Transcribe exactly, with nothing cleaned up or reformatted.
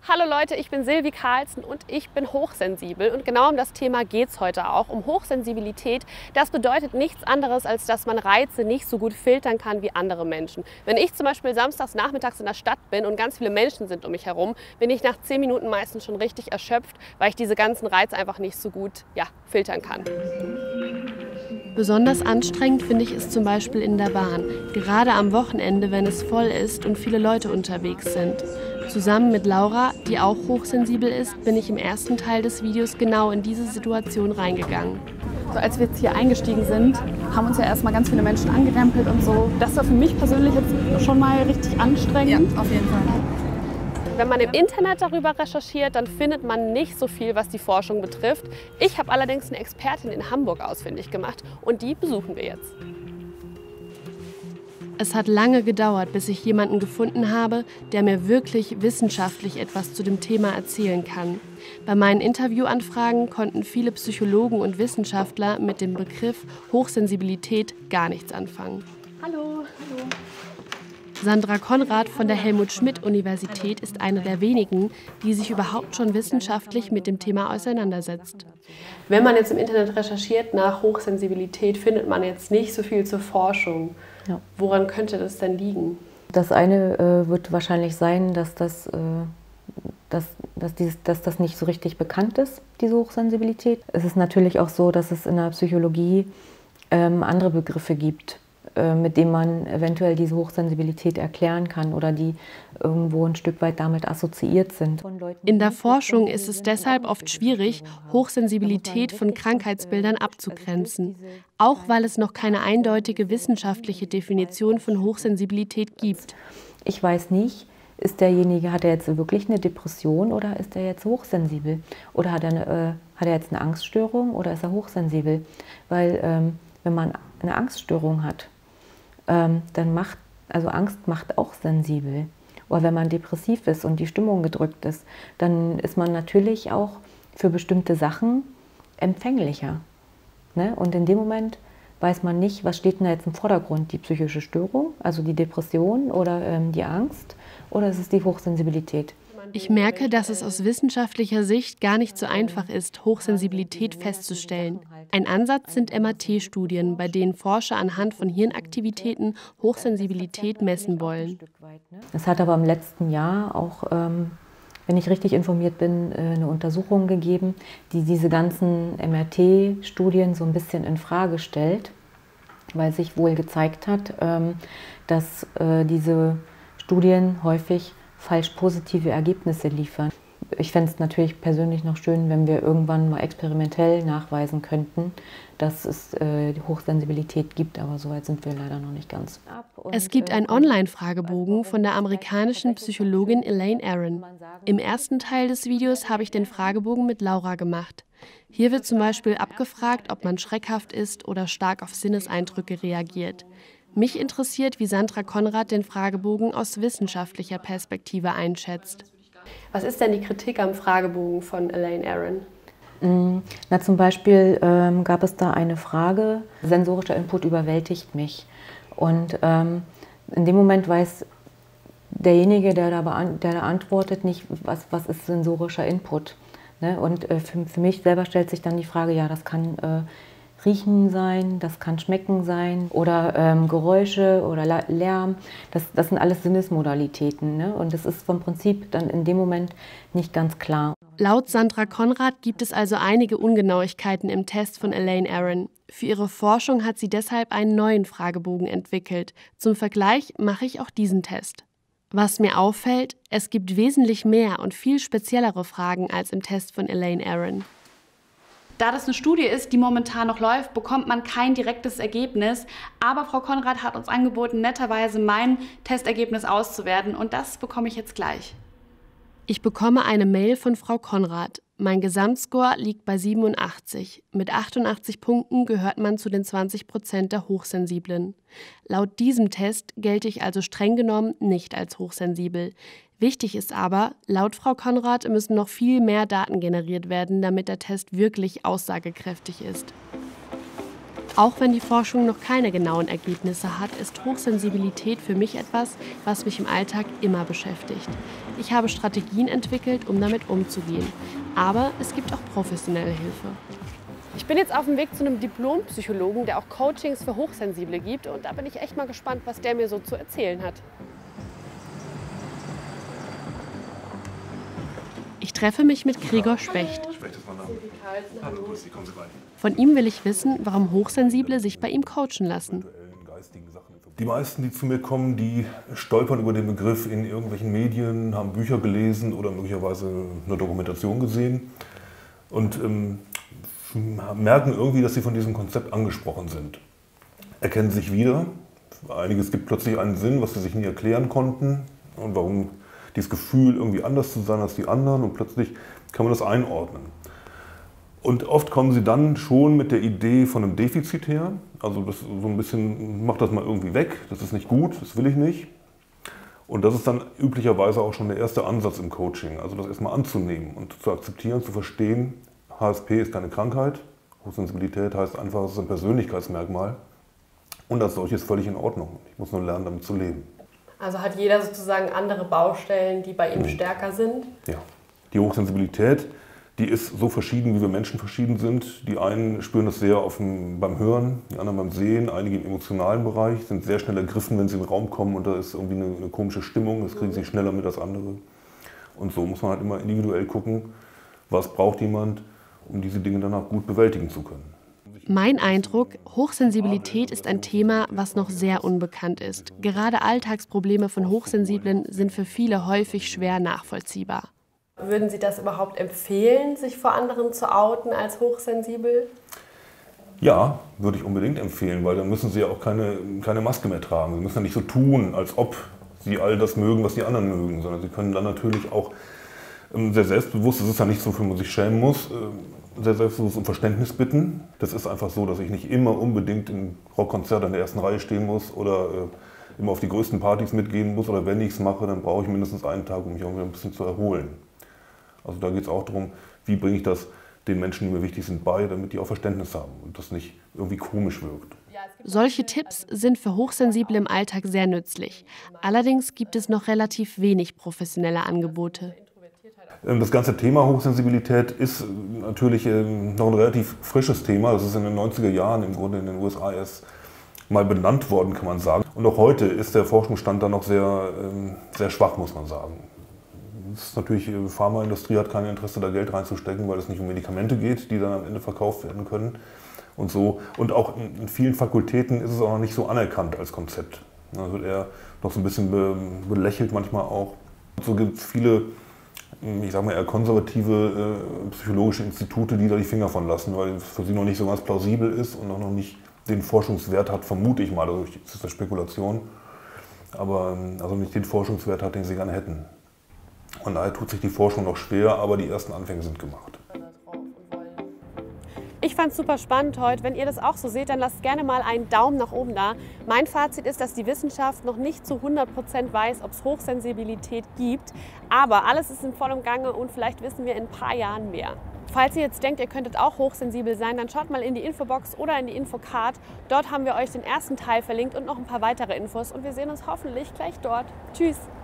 Hallo Leute, ich bin Silvi Carlsen und ich bin hochsensibel. Und genau um das Thema geht es heute auch, um Hochsensibilität. Das bedeutet nichts anderes, als dass man Reize nicht so gut filtern kann wie andere Menschen. Wenn ich zum Beispiel samstags nachmittags in der Stadt bin und ganz viele Menschen sind um mich herum, bin ich nach zehn Minuten meistens schon richtig erschöpft, weil ich diese ganzen Reize einfach nicht so gut ja, filtern kann. Besonders anstrengend finde ich es zum Beispiel in der Bahn, gerade am Wochenende, wenn es voll ist und viele Leute unterwegs sind. Zusammen mit Laura, die auch hochsensibel ist, bin ich im ersten Teil des Videos genau in diese Situation reingegangen. So, als wir jetzt hier eingestiegen sind, haben uns ja erstmal ganz viele Menschen angerempelt und so. Das war für mich persönlich jetzt schon mal richtig anstrengend. Ja, auf jeden Fall. Wenn man im Internet darüber recherchiert, dann findet man nicht so viel, was die Forschung betrifft. Ich habe allerdings eine Expertin in Hamburg ausfindig gemacht und die besuchen wir jetzt. Es hat lange gedauert, bis ich jemanden gefunden habe, der mir wirklich wissenschaftlich etwas zu dem Thema erzählen kann. Bei meinen Interviewanfragen konnten viele Psychologen und Wissenschaftler mit dem Begriff Hochsensibilität gar nichts anfangen. Hallo, hallo. Sandra Konrad von der Helmut-Schmidt-Universität ist eine der wenigen, die sich überhaupt schon wissenschaftlich mit dem Thema auseinandersetzt. Wenn man jetzt im Internet recherchiert nach Hochsensibilität, findet man jetzt nicht so viel zur Forschung. Ja. Woran könnte das denn liegen? Das eine äh, wird wahrscheinlich sein, dass das, äh, dass, dass, dieses, dass das nicht so richtig bekannt ist, diese Hochsensibilität. Es ist natürlich auch so, dass es in der Psychologie ähm, andere Begriffe gibt, mit dem man eventuell diese Hochsensibilität erklären kann oder die irgendwo ein Stück weit damit assoziiert sind. In der Forschung ist es deshalb oft schwierig, Hochsensibilität von Krankheitsbildern abzugrenzen, auch weil es noch keine eindeutige wissenschaftliche Definition von Hochsensibilität gibt. Ich weiß nicht, ist derjenige, hat er jetzt wirklich eine Depression oder ist er jetzt hochsensibel? Oder hat er, eine, äh, hat er jetzt eine Angststörung oder ist er hochsensibel? Weil ähm, wenn man eine Angststörung hat, dann macht, also Angst macht auch sensibel. Oder wenn man depressiv ist und die Stimmung gedrückt ist, dann ist man natürlich auch für bestimmte Sachen empfänglicher. Ne? Und in dem Moment weiß man nicht, was steht denn da jetzt im Vordergrund, die psychische Störung, also die Depression oder ähm, die Angst, oder ist es die Hochsensibilität? Ich merke, dass es aus wissenschaftlicher Sicht gar nicht so einfach ist, Hochsensibilität festzustellen. Ein Ansatz sind M R T-Studien, bei denen Forscher anhand von Hirnaktivitäten Hochsensibilität messen wollen. Es hat aber im letzten Jahr auch, ähm, wenn ich richtig informiert bin, eine Untersuchung gegeben, die diese ganzen M R T-Studien so ein bisschen in Frage stellt, weil sich wohl gezeigt hat, ähm, dass äh, diese Studien häufig falsch positive Ergebnisse liefern. Ich fände es natürlich persönlich noch schön, wenn wir irgendwann mal experimentell nachweisen könnten, dass es äh, die Hochsensibilität gibt, aber so weit sind wir leider noch nicht ganz. Es gibt einen Online-Fragebogen von der amerikanischen Psychologin Elaine Aron. Im ersten Teil des Videos habe ich den Fragebogen mit Laura gemacht. Hier wird zum Beispiel abgefragt, ob man schreckhaft ist oder stark auf Sinneseindrücke reagiert. Mich interessiert, wie Sandra Konrad den Fragebogen aus wissenschaftlicher Perspektive einschätzt. Was ist denn die Kritik am Fragebogen von Elaine Aron? Na, zum Beispiel ähm, gab es da eine Frage, sensorischer Input überwältigt mich. Und ähm, in dem Moment weiß derjenige, der da, der da antwortet, nicht, was, was ist sensorischer Input. Ne? Und äh, für, für mich selber stellt sich dann die Frage, ja, das kann äh, Riechen sein, das kann Schmecken sein oder ähm, Geräusche oder Lärm. Das, das sind alles Sinnesmodalitäten, ne? Und das ist vom Prinzip dann in dem Moment nicht ganz klar. Laut Sandra Konrad gibt es also einige Ungenauigkeiten im Test von Elaine Aron. Für ihre Forschung hat sie deshalb einen neuen Fragebogen entwickelt. Zum Vergleich mache ich auch diesen Test. Was mir auffällt, es gibt wesentlich mehr und viel speziellere Fragen als im Test von Elaine Aron. Da das eine Studie ist, die momentan noch läuft, bekommt man kein direktes Ergebnis. Aber Frau Konrad hat uns angeboten, netterweise mein Testergebnis auszuwerten. Und das bekomme ich jetzt gleich. Ich bekomme eine Mail von Frau Konrad. Mein Gesamtscore liegt bei siebenundachtzig. Mit achtundachtzig Punkten gehört man zu den zwanzig Prozent der Hochsensiblen. Laut diesem Test gelte ich also streng genommen nicht als hochsensibel. Wichtig ist aber, laut Frau Konrad müssen noch viel mehr Daten generiert werden, damit der Test wirklich aussagekräftig ist. Auch wenn die Forschung noch keine genauen Ergebnisse hat, ist Hochsensibilität für mich etwas, was mich im Alltag immer beschäftigt. Ich habe Strategien entwickelt, um damit umzugehen. Aber es gibt auch professionelle Hilfe. Ich bin jetzt auf dem Weg zu einem Diplompsychologen, der auch Coachings für Hochsensible gibt. Und da bin ich echt mal gespannt, was der mir so zu erzählen hat. Ich treffe mich mit Gregor Specht. Specht ist mein Name. Hallo, grüß Sie, kommen Sie rein. Von ihm will ich wissen, warum Hochsensible sich bei ihm coachen lassen. Die meisten, die zu mir kommen, die stolpern über den Begriff in irgendwelchen Medien, haben Bücher gelesen oder möglicherweise eine Dokumentation gesehen und ähm, merken irgendwie, dass sie von diesem Konzept angesprochen sind. Erkennen sich wieder. Einiges gibt plötzlich einen Sinn, was sie sich nie erklären konnten und warum dieses Gefühl, irgendwie anders zu sein als die anderen, und plötzlich kann man das einordnen. Und oft kommen sie dann schon mit der Idee von einem Defizit her, also das so ein bisschen, mach das mal irgendwie weg, das ist nicht gut, das will ich nicht. Und das ist dann üblicherweise auch schon der erste Ansatz im Coaching, also das erstmal anzunehmen und zu akzeptieren, zu verstehen, H S P ist keine Krankheit, Hochsensibilität heißt einfach, es ist ein Persönlichkeitsmerkmal und als solches völlig in Ordnung. Ich muss nur lernen, damit zu leben. Also hat jeder sozusagen andere Baustellen, die bei ihm mhm. stärker sind? Ja. Die Hochsensibilität, die ist so verschieden, wie wir Menschen verschieden sind. Die einen spüren das sehr auf dem, beim Hören, die anderen beim Sehen, einige im emotionalen Bereich, sind sehr schnell ergriffen, wenn sie in den Raum kommen und da ist irgendwie eine, eine komische Stimmung, das kriegen sie schneller mit als andere. Und so muss man halt immer individuell gucken, was braucht jemand, um diese Dinge danach gut bewältigen zu können. Mein Eindruck, Hochsensibilität ist ein Thema, was noch sehr unbekannt ist. Gerade Alltagsprobleme von Hochsensiblen sind für viele häufig schwer nachvollziehbar. Würden Sie das überhaupt empfehlen, sich vor anderen zu outen als hochsensibel? Ja, würde ich unbedingt empfehlen, weil dann müssen Sie ja auch keine, keine Maske mehr tragen. Sie müssen ja nicht so tun, als ob Sie all das mögen, was die anderen mögen, sondern Sie können dann natürlich auch sehr selbstbewusst, das ist ja nicht so, für man sich schämen muss, sehr selbstbewusst um Verständnis bitten. Das ist einfach so, dass ich nicht immer unbedingt im Rockkonzert in der ersten Reihe stehen muss oder äh, immer auf die größten Partys mitgehen muss, oder wenn ich es mache, dann brauche ich mindestens einen Tag, um mich auch wieder ein bisschen zu erholen. Also da geht es auch darum, wie bringe ich das den Menschen, die mir wichtig sind, bei, damit die auch Verständnis haben und das nicht irgendwie komisch wirkt. Solche Tipps sind für Hochsensible im Alltag sehr nützlich. Allerdings gibt es noch relativ wenig professionelle Angebote. Das ganze Thema Hochsensibilität ist natürlich noch ein relativ frisches Thema. Das ist in den neunziger Jahren im Grunde in den U S A erst mal benannt worden, kann man sagen. Und auch heute ist der Forschungsstand da noch sehr, sehr schwach, muss man sagen. Das ist natürlich, die Pharmaindustrie hat kein Interesse, da Geld reinzustecken, weil es nicht um Medikamente geht, die dann am Ende verkauft werden können. Und so. Und auch in vielen Fakultäten ist es auch noch nicht so anerkannt als Konzept. Da wird eher noch so ein bisschen belächelt manchmal auch. Und so gibt es viele, ich sage mal eher konservative äh, psychologische Institute, die da die Finger von lassen, weil es für sie noch nicht so ganz plausibel ist und auch noch nicht den Forschungswert hat, vermute ich mal, dadurch ist es eine Spekulation, aber also nicht den Forschungswert hat, den sie gerne hätten. Und daher tut sich die Forschung noch schwer, aber die ersten Anfänge sind gemacht. Ich fand es super spannend heute. Wenn ihr das auch so seht, dann lasst gerne mal einen Daumen nach oben da. Mein Fazit ist, dass die Wissenschaft noch nicht zu hundert Prozent weiß, ob es Hochsensibilität gibt. Aber alles ist in vollem Gange und vielleicht wissen wir in ein paar Jahren mehr. Falls ihr jetzt denkt, ihr könntet auch hochsensibel sein, dann schaut mal in die Infobox oder in die Infocard. Dort haben wir euch den ersten Teil verlinkt und noch ein paar weitere Infos. Und wir sehen uns hoffentlich gleich dort. Tschüss!